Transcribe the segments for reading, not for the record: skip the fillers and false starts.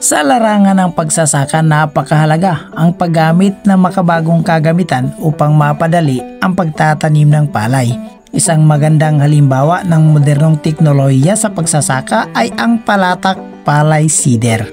Sa larangan ng pagsasaka, napakahalaga ang paggamit ng makabagong kagamitan upang mapadali ang pagtatanim ng palay. Isang magandang halimbawa ng modernong teknolohiya sa pagsasaka ay ang palatak palay seeder.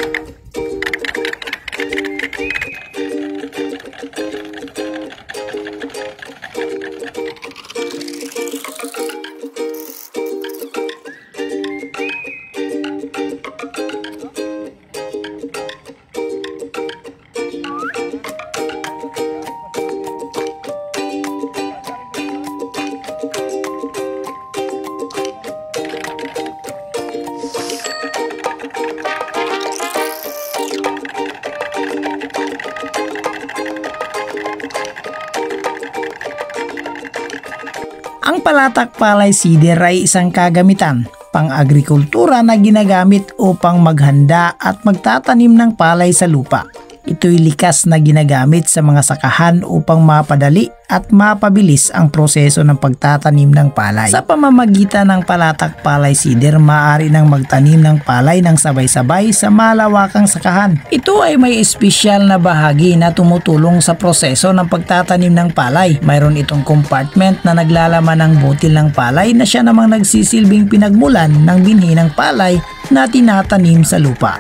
Ang palatak palay seeder ay isang kagamitan pang-agrikultura na ginagamit upang maghanda at magtatanim ng palay sa lupa. Ito'y likas na ginagamit sa mga sakahan upang mapadali at mapabilis ang proseso ng pagtatanim ng palay. Sa pamamagitan ng palatak palay seeder, maaari nang magtanim ng palay ng sabay-sabay sa malawakang sakahan. Ito ay may espesyal na bahagi na tumutulong sa proseso ng pagtatanim ng palay. Mayroon itong compartment na naglalaman ng butil ng palay na siya namang nagsisilbing pinagmulan ng binhi ng palay na tinatanim sa lupa.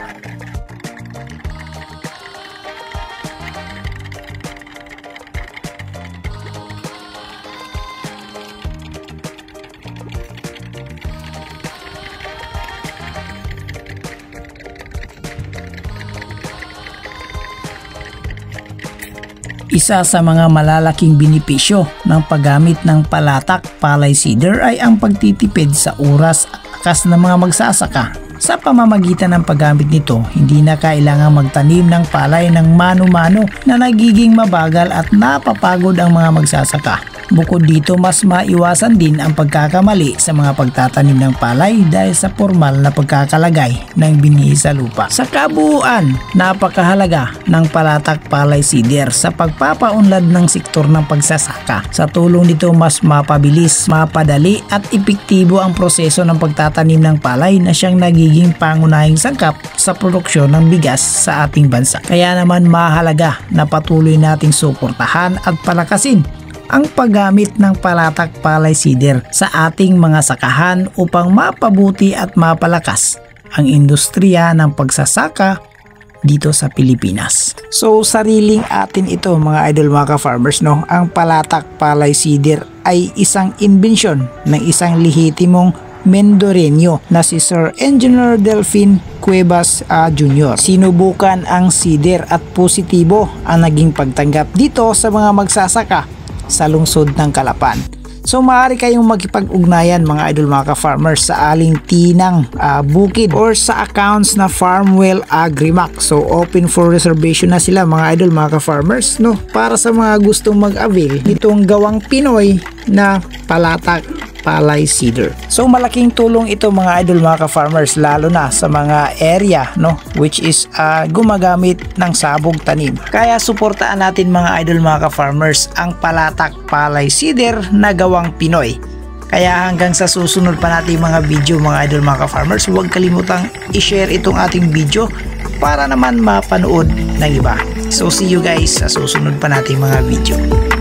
Isa sa mga malalaking benepisyo ng paggamit ng palatak palay seeder ay ang pagtitipid sa oras at lakas ng mga magsasaka. Sa pamamagitan ng paggamit nito, hindi na kailangang magtanim ng palay ng mano-mano na nagiging mabagal at napapagod ang mga magsasaka. Bukod dito, mas maiwasan din ang pagkakamali sa mga pagtatanim ng palay dahil sa formal na pagkakalagay ng binhi sa lupa. Sa kabuuan, napakahalaga ng palatak palay seeder sa pagpapaunlad ng sektor ng pagsasaka. Sa tulong nito, mas mapabilis, mapadali at epektibo ang proseso ng pagtatanim ng palay na siyang nagiging pangunahing sangkap sa produksyon ng bigas sa ating bansa. Kaya naman mahalaga na patuloy nating suportahan at palakasin ang paggamit ng palatak palay seeder sa ating mga sakahan upang mapabuti at mapalakas ang industriya ng pagsasaka dito sa Pilipinas. So sariling atin ito mga idol, mga ka-farmers, no? Ang palatak palay seeder ay isang imbensyon ng isang lehitimong Mendoreño na si Sir Engineer Delfin Cuevas Jr. Sinubukan ang seeder at positibo ang naging pagtanggap dito sa mga magsasaka sa lungsod ng Calapan. So maaari kayong makipag-ugnayan mga idol, mga ka-farmers sa aling tinang bukid or sa accounts na Farmwell Agrimac. So open for reservation na sila mga idol, mga ka-farmers, no? Para sa mga gustong mag-avail nitong gawang Pinoy na palatak palay seeder. So malaking tulong ito mga idol, mga ka-farmers, lalo na sa mga area, no, which is gumagamit ng sabog tanim. Kaya suportaan natin mga idol, mga ka-farmers, ang palatak palay seeder na gawang Pinoy. Kaya hanggang sa susunod pa nating mga video mga idol, mga ka-farmers, huwag kalimutang i-share itong ating video para naman mapanood ng iba. So see you guys sa susunod pa nating mga video.